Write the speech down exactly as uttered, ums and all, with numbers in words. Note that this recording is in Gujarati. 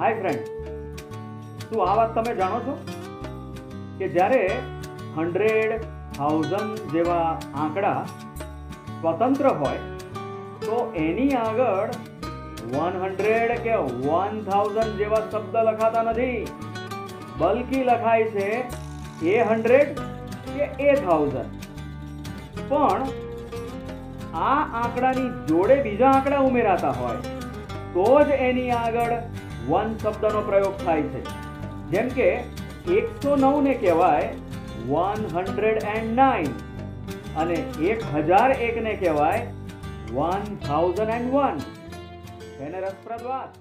હાય ફ્રેન્ડ, શું આ વાત તમે જાણો છો કે જ્યારે હંડ્રેડ થાઉઝન્ડ જેવા આંકડા સ્વતંત્ર હોય તો એની આગળ વન હંડ્રેડ કે વન થાઉઝન્ડ જેવા શબ્દ લખાતા નથી, બલ્કી લખાય છે એ હંડ્રેડ કે એ થાઉઝન્ડ. પણ આ આંકડાની જોડે બીજા આંકડા ઉમેરાતા હોય તો જ એની આગળ વન શબ્દનો પ્રયોગ થાય છે. જેમ કે એકસો નવ ને કહેવાય વન હંડ્રેડ એન્ડ નાઇન અને એક હજાર એક ને કહેવાય વન થાઉઝન્ડ એન્ડ વન. એને રસપ્રદ વાત.